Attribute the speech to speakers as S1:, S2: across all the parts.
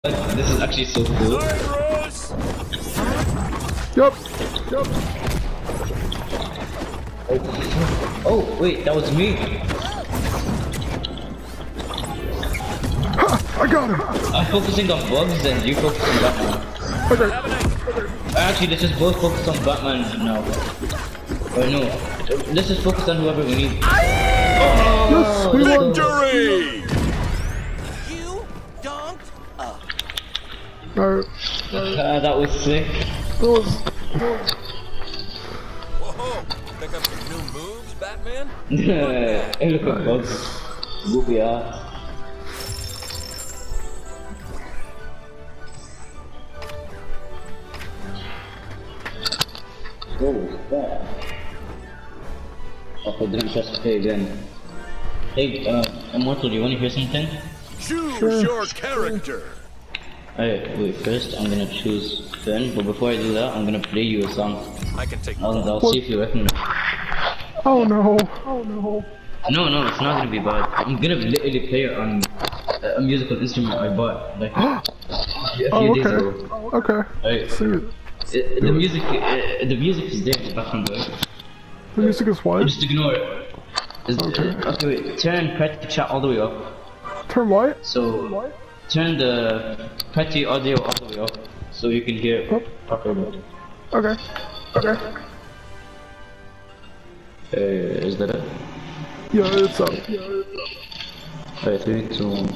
S1: This is actually so cool.
S2: Yup.
S1: Oh, wait, that was me.
S2: Ha, I got him.
S1: I'm focusing on bugs and you focus on Batman.
S2: Okay.
S1: Actually, let's just both focus on Batman now. Or no, let's just focus on whoever we need.
S2: Yes, we won.
S3: Victory!
S4: You donked up.
S2: Alright.
S1: That was sick.
S4: Whoa! Pick up some new moves, Batman?
S1: Hey, look at bugs. Goofy ass. Oh, that. Oh, I didn't press play again. Hey, Immortal, do you want to hear something?
S3: Choose your character.
S1: Alright, wait, first I'm gonna choose Finn, but before I do that, I'm gonna play you a song.
S4: I can take
S1: I'll see if you recognize it.
S2: Oh no.
S1: No, it's not gonna be bad. I'm gonna literally play it on a musical instrument I bought, like, a few days ago.
S2: Okay.
S1: Alright.
S2: See it.
S1: The music is there in the background, right?
S2: The music is what?
S1: Just ignore it.
S2: Okay.
S1: Okay, wait, turn Petty Chat all the way up.
S2: Turn what?
S1: So, turn the Petty audio all the way up, so you can hear it properly.
S2: Okay.
S1: Is that it?
S2: Yeah, it's up.
S1: Alright, 3, 2, 1.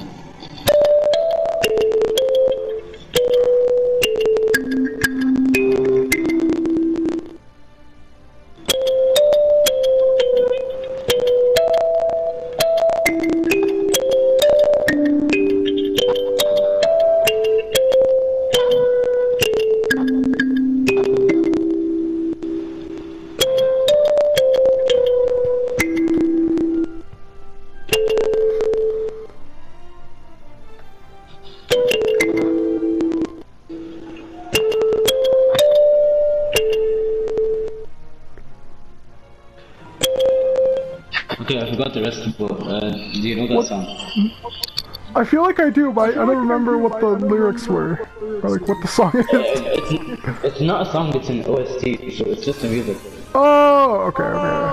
S1: Okay, I forgot the rest of the do you know that song?
S2: I feel like I do, but I don't remember what the lyrics were. Or like what the song is.
S1: It's not a song, it's an OST, so it's just the music.
S2: Oh, okay.